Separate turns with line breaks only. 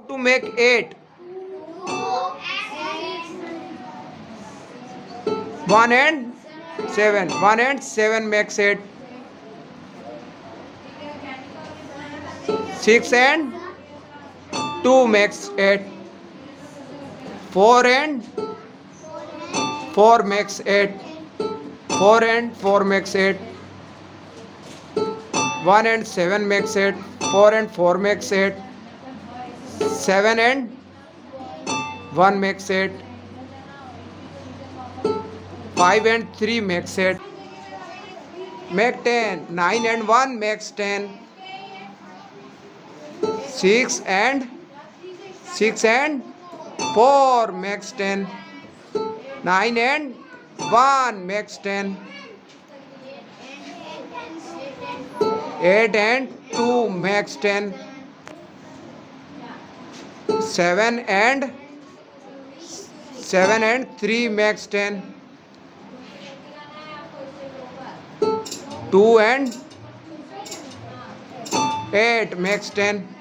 to make 8? 1 and 7. 1 and 7 makes 8. 6 and 2 makes 8. 4 and 4 makes 8. 4 and 4 makes 8. 1 and 7 makes 8. 4 and 4 makes 8. 7 and 1 makes 8. 5 and 3 makes 8. Make 10. 9 and 1 makes 10. 6 and 4 makes 10. 9 and 1 makes 10. 8 and 2 makes 10. 7 and 3 makes 10. 2 and 8 makes 10.